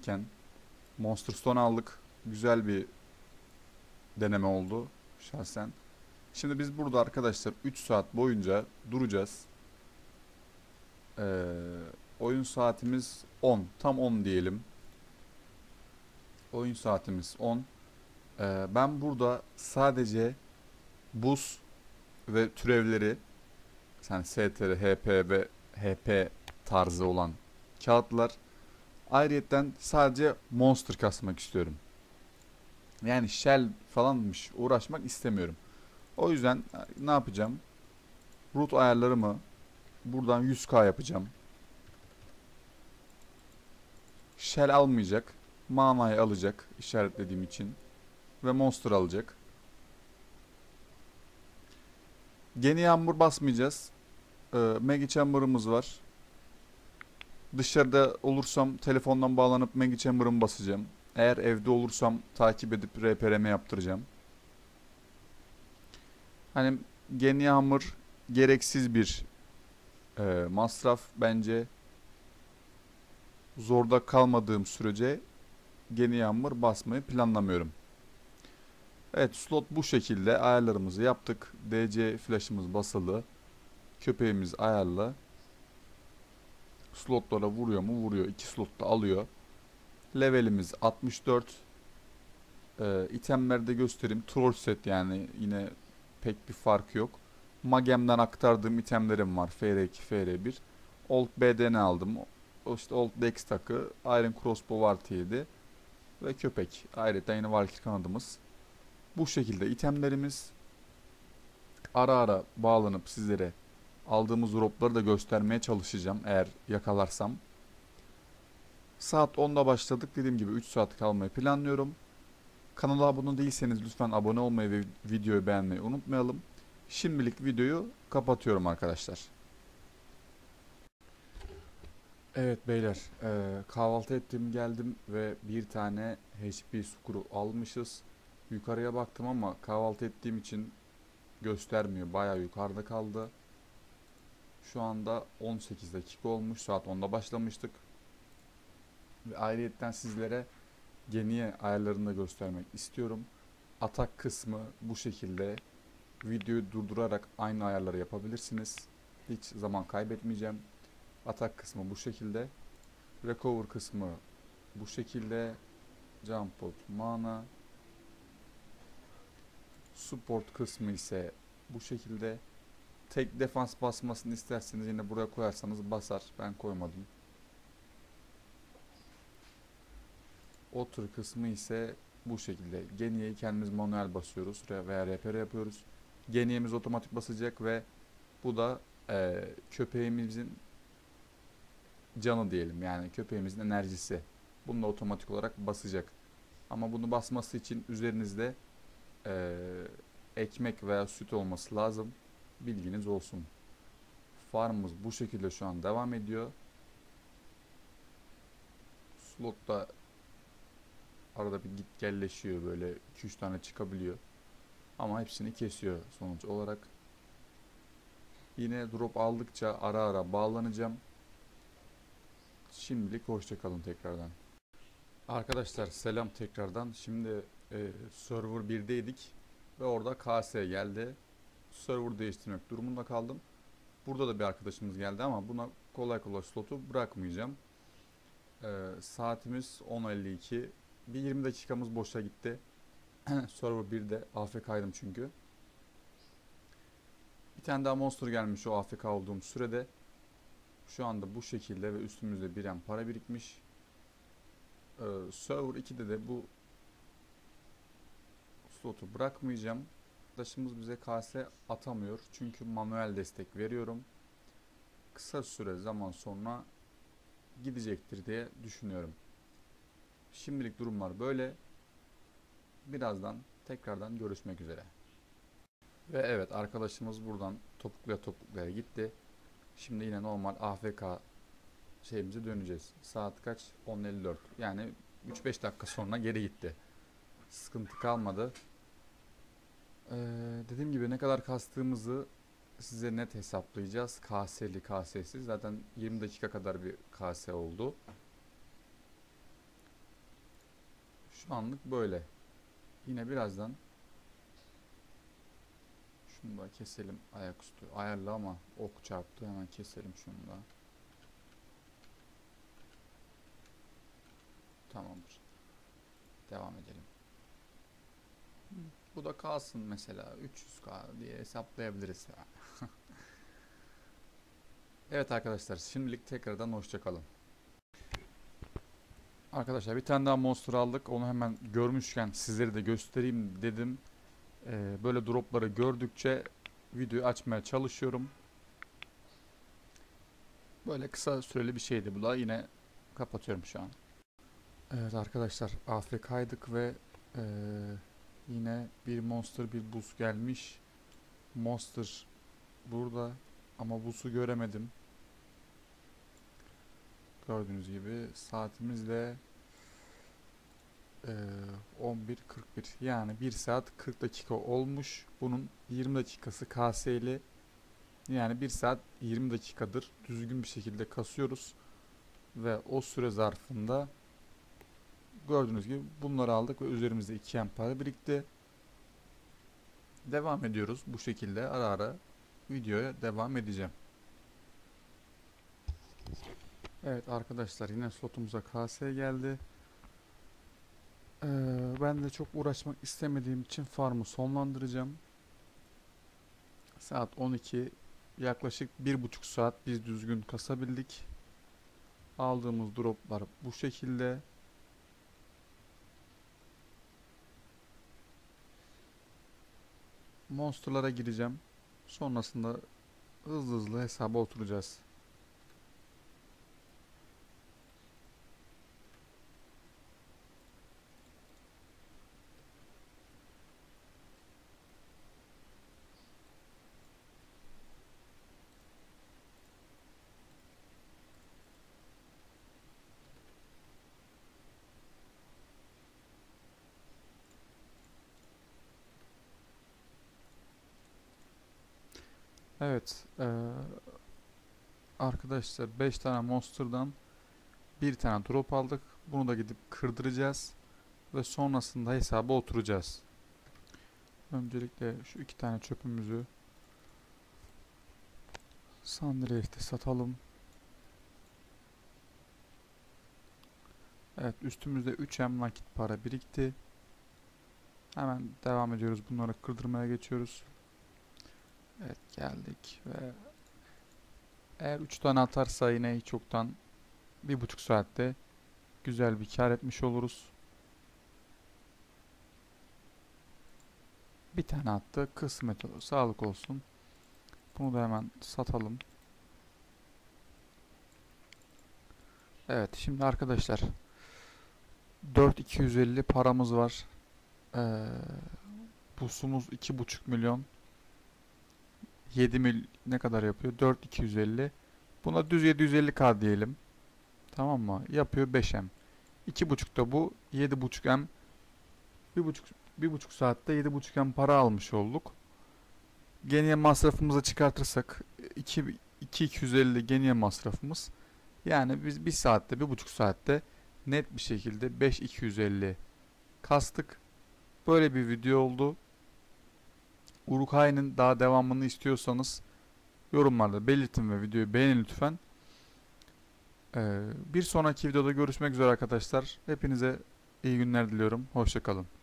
derken Monster Stone aldık. Güzel bir deneme oldu şahsen. Şimdi biz burada arkadaşlar 3 saat boyunca duracağız. Ee, Oyun saatimiz 10. Tam 10 diyelim. Oyun saatimiz 10. Ben burada sadece buz ve türevleri, yani STR, HP ve HP tarzı olan kağıtlar, ayrıyetten sadece monster kasmak istiyorum. Yani shell falanmış uğraşmak istemiyorum. O yüzden ne yapacağım? Root ayarlarımı buradan 100k yapacağım. Shell almayacak. Manayı alacak işaretlediğim için. Ve monster alacak. Geni yağmur basmayacağız. Mega Chamber'ımız var. Dışarıda olursam telefondan bağlanıp Mega Chamber'ımı basacağım. Eğer evde olursam takip edip RPRM yaptıracağım. Hani Geni Hammer gereksiz bir masraf bence. Zorda kalmadığım sürece Geni Hammer basmayı planlamıyorum. Evet, slot bu şekilde ayarlarımızı yaptık. DC flash'ımız basılı. Köpeğimiz ayarlı. Slotlara vuruyor mu? Vuruyor. 2 slot da alıyor. Levelimiz 64. İtemlerde göstereyim. Troll set, yani yine pek bir fark yok. Magem'den aktardığım itemlerim var. FR2, FR1. Old BDN aldım. O işte Old Dex takı. Iron Crossbow artı 7. Ve köpek. Ayrıca yine Valkyrie kanadımız. Bu şekilde itemlerimiz. Ara ara bağlanıp sizlere aldığımız dropları da göstermeye çalışacağım eğer yakalarsam. Saat 10'da başladık. Dediğim gibi 3 saat kalmayı planlıyorum. Kanala abone değilseniz lütfen abone olmayı ve videoyu beğenmeyi unutmayalım. Şimdilik videoyu kapatıyorum arkadaşlar. Evet beyler, kahvaltı ettim geldim ve bir tane HP Skuru almışız. Yukarıya baktım ama kahvaltı ettiğim için göstermiyor. Bayağı yukarıda kaldı. Şu anda 18 dakika olmuş. Saat 10'da başlamıştık. Ve ayrıyetten sizlere geniye ayarlarını da göstermek istiyorum. Atak kısmı bu şekilde. Videoyu durdurarak aynı ayarları yapabilirsiniz. Hiç zaman kaybetmeyeceğim. Atak kısmı bu şekilde. Recover kısmı bu şekilde. Jump bot, mana. Support kısmı ise bu şekilde. Tek defans basmasını isterseniz yine buraya koyarsanız basar. Ben koymadım. Otur kısmı ise bu şekilde. Geniye'yi kendimiz manuel basıyoruz veya RPR yapıyoruz. Geniye'miz otomatik basacak ve bu da köpeğimizin canı diyelim. Yani köpeğimizin enerjisi. Bunu da otomatik olarak basacak. Ama bunu basması için üzerinizde ekmek veya süt olması lazım. Bilginiz olsun. Farmımız bu şekilde şu an devam ediyor. Slotta arada bir git gelleşiyor, böyle 2-3 tane çıkabiliyor. Ama hepsini kesiyor sonuç olarak. Yine drop aldıkça ara ara bağlanacağım. Şimdilik hoşça kalın tekrardan. Arkadaşlar selam tekrardan. Şimdi server 1'deydik ve orada KS geldi. Server değiştirmek durumunda kaldım. Burada da bir arkadaşımız geldi ama buna kolay kolay slotu bırakmayacağım. Saatimiz 10.52. Bir 20 dakikamız boşa gitti. Server 1'de AFK'ydım çünkü. Bir tane daha monster gelmiş o AFK olduğum sürede. Şu anda bu şekilde ve üstümüzde bir para birikmiş. Server 2'de de bu slotu bırakmayacağım. Arkadaşımız bize KS atamıyor çünkü manuel destek veriyorum. Kısa süre zaman sonra gidecektir diye düşünüyorum. Şimdilik durumlar böyle. Birazdan tekrardan görüşmek üzere. Ve evet, arkadaşımız buradan topuklaya gitti. Şimdi yine normal AFK şeyimize döneceğiz. Saat kaç? 10.54. Yani 3-5 dakika sonra geri gitti. Sıkıntı kalmadı. Dediğim gibi ne kadar kastığımızı size net hesaplayacağız. KS'li KS'siz. Zaten 20 dakika kadar bir KS oldu. Şu anlık böyle. Yine birazdan şunu da keselim ayaküstü. Ayarlı ama ok çarptı. Hemen keselim şunu da. Tamamdır. Devam edelim. Bu da kalsın mesela 300K diye hesaplayabiliriz. Evet arkadaşlar, şimdilik tekrardan hoşça kalın. Arkadaşlar bir tane daha monster aldık. Onu hemen görmüşken sizlere de göstereyim dedim. Böyle dropları gördükçe videoyu açmaya çalışıyorum. Böyle kısa süreli bir şeydi bu da. Yine kapatıyorum şu an. Evet arkadaşlar, AFK'ydık ve yine bir monster bir buz gelmiş. Monster burada ama buzu göremedim. Gördüğünüz gibi saatimiz de 11:41, yani 1 saat 40 dakika olmuş. Bunun 20 dakikası KS'li, yani 1 saat 20 dakikadır düzgün bir şekilde kasıyoruz ve o süre zarfında gördüğünüz gibi bunları aldık ve üzerimizde 2M para birikti. Devam ediyoruz bu şekilde, ara ara videoya devam edeceğim. Evet arkadaşlar, yine slotumuza KS geldi. Ben de çok uğraşmak istemediğim için farmı sonlandıracağım. Saat 12, yaklaşık 1,5 saat biz düzgün kasabildik. Aldığımız droplar bu şekilde. Monsterlara gireceğim. Sonrasında hızlı hızlı hesaba oturacağız. Evet, arkadaşlar 5 tane monster'dan bir tane drop aldık. Bunu da gidip kırdıracağız ve sonrasında hesaba oturacağız. Öncelikle şu 2 tane çöpümüzü Sundrace'de satalım. Evet, üstümüzde 3M nakit para birikti. Hemen devam ediyoruz. Bunları kırdırmaya geçiyoruz. Evet, geldik ve eğer 3 tane atarsa yine hiç çoktan 1,5 saatte güzel bir kar etmiş oluruz. Bir tane attı. Kısmet olur. Sağlık olsun. Bunu da hemen satalım. Evet, şimdi arkadaşlar 4.250 paramız var. Busumuz 2,5 milyon. 7 mil ne kadar yapıyor? 4.250. Buna düz 750K diyelim. Tamam mı? Yapıyor 5M. 2,5 da bu. 7,5M. 1,5 saatte 7,5M para almış olduk. Geniye masrafımızı çıkartırsak 2.250 geniye masrafımız. Yani biz 1 saatte 1,5 saatte net bir şekilde 5.250 kastık. Böyle bir video oldu. Uruk-hai'nin daha devamını istiyorsanız yorumlarda belirtin ve videoyu beğenin lütfen. Bir sonraki videoda görüşmek üzere arkadaşlar. Hepinize iyi günler diliyorum. Hoşça kalın.